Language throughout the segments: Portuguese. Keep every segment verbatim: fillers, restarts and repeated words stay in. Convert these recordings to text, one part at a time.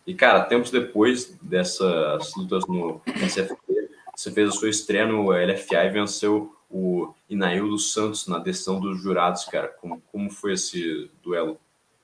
E, cara, tempos depois dessas lutas no S F P, você fez a sua estreia no L F A e venceu o Inaildo Santos na decisão dos jurados, cara. Como, como foi esse duelo?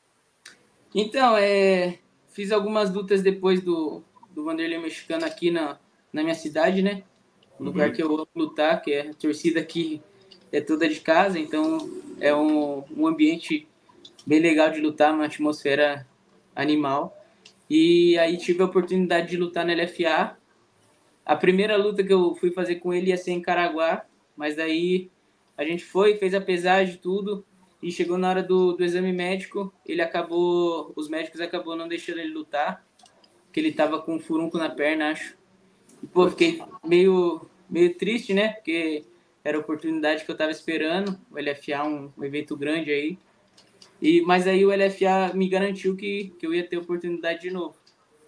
Então, é, fiz algumas lutas depois do, do Vanderlei Mexicano aqui na, na minha cidade, né? Um lugar Uhum. que eu amo lutar, que é a torcida aqui é toda de casa, então é um, um ambiente bem legal de lutar, uma atmosfera animal. E aí tive a oportunidade de lutar na L F A. A primeira luta que eu fui fazer com ele ia ser em Caraguá, mas daí a gente foi, fez a pesagem, tudo, e chegou na hora do, do exame médico, ele acabou, os médicos acabou não deixando ele lutar, porque ele tava com um furúnculo na perna, acho. E, pô, Putz. fiquei meio, meio triste, né? Porque era a oportunidade que eu tava esperando, o L F A, um, um evento grande aí. E, mas aí o L F A me garantiu que, que eu ia ter oportunidade de novo.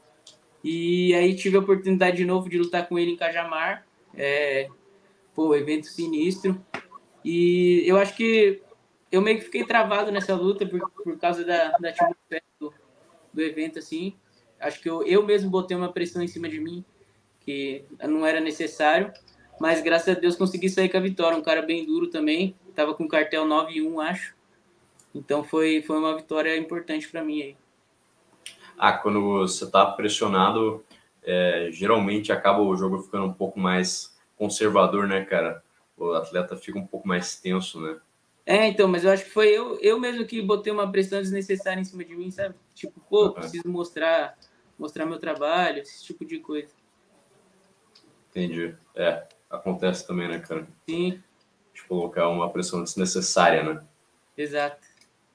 E aí tive a oportunidade de novo de lutar com ele em Cajamar. É, pô, evento sinistro. E eu acho que eu meio que fiquei travado nessa luta por, por causa da, da atmosfera do, do evento, assim. Acho que eu, eu mesmo botei uma pressão em cima de mim, que não era necessário. Mas graças a Deus consegui sair com a vitória. Um cara bem duro também. Tava com cartel nove e um, acho. Então foi, foi uma vitória importante para mim aí. Ah, quando você tá pressionado, é, geralmente acaba o jogo ficando um pouco mais conservador, né, cara? O atleta fica um pouco mais tenso, né? É, então, mas eu acho que foi eu, eu mesmo que botei uma pressão desnecessária em cima de mim, sabe? Tipo, pô, Uhum. preciso mostrar, mostrar meu trabalho, esse tipo de coisa. Entendi. É, acontece também, né, cara? Sim, De colocar uma pressão desnecessária, né? exato.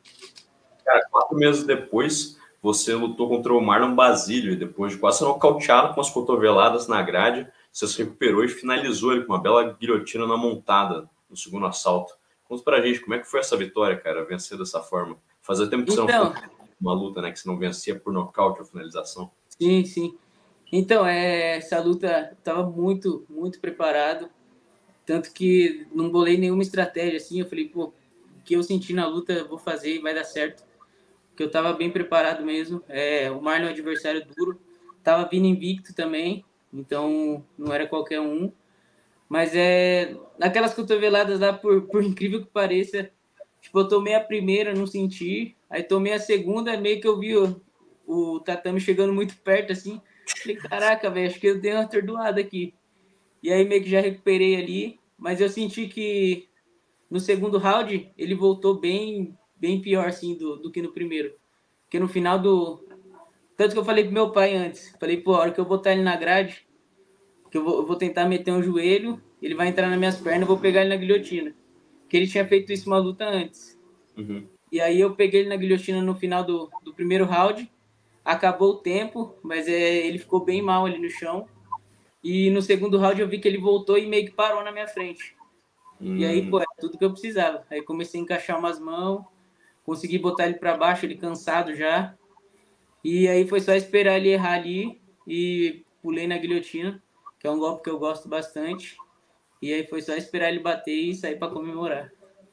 Cara, quatro meses depois, você lutou contra o Marlon Basílio e depois de quase ser nocauteado com as cotoveladas na grade, você se recuperou e finalizou ele com uma bela guilhotina na montada no segundo assalto. Conta pra gente, como é que foi essa vitória, cara, vencer dessa forma? Fazia tempo que você não foi Então, uma luta, né, que você não vencia por nocaute ou finalização. sim, sim. Então, é, essa luta tava muito, muito preparado. Tanto que não bolei nenhuma estratégia, assim. Eu falei, pô, o que eu senti na luta, eu vou fazer e vai dar certo. Porque eu tava bem preparado mesmo. É, o Marlon é um adversário duro. Tava vindo invicto também, então não era qualquer um. Mas é. Naquelas cotoveladas lá, por, por incrível que pareça, tipo, eu tomei a primeira, não senti. Aí tomei a segunda, meio que eu vi o, o tatame chegando muito perto, assim. Falei, caraca, velho, acho que eu dei uma atordoada aqui. E aí meio que já recuperei ali. Mas eu senti que no segundo round ele voltou bem, bem pior, assim, do, do que no primeiro. Porque no final do. Tanto que eu falei pro meu pai antes. Falei, pô, a hora que eu botar ele na grade, que eu vou, eu vou tentar meter um joelho, ele vai entrar nas minhas pernas, eu vou pegar ele na guilhotina. Que ele tinha feito isso uma luta antes. Uhum. E aí eu peguei ele na guilhotina no final do, do primeiro round, acabou o tempo, mas é, ele ficou bem mal ali no chão. E no segundo round eu vi que ele voltou e meio que parou na minha frente. E aí, Hum, pô, é tudo que eu precisava. Aí comecei a encaixar umas mãos, consegui botar ele para baixo, ele cansado já. E aí foi só esperar ele errar ali e pulei na guilhotina, que é um golpe que eu gosto bastante. E aí foi só esperar ele bater e sair para comemorar.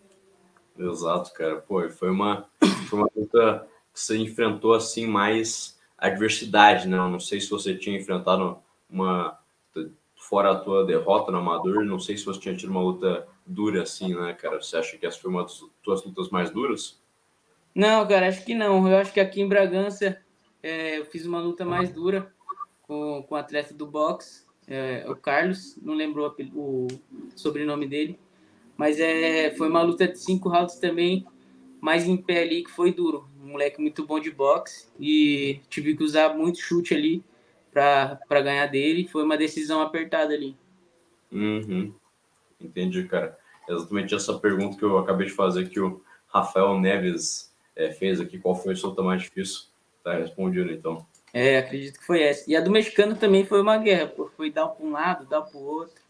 exato, cara. Pô, foi uma, foi uma luta que você enfrentou assim mais adversidade, né? Eu não sei se você tinha enfrentado uma fora a tua derrota no Amador, não sei se você tinha tido uma luta dura assim, né, cara? Você acha que essa foi uma das tuas lutas mais duras? Não, cara, acho que não. Eu acho que aqui em Bragança é, eu fiz uma luta mais dura com, com o atleta do boxe, é, o Carlos, não lembro o, apel- o sobrenome dele. Mas é, foi uma luta de cinco rounds também, mais em pé ali, que foi duro. Um moleque muito bom de boxe e tive que usar muito chute ali para ganhar dele. Foi uma decisão apertada ali. Uhum, entendi, cara. Exatamente essa pergunta que eu acabei de fazer que o Rafael Neves é, fez aqui, qual foi a luta mais difícil? Tá respondido, então. É, acredito que foi essa. E a do mexicano também foi uma guerra, pô. Foi dar para um lado, dar para o outro.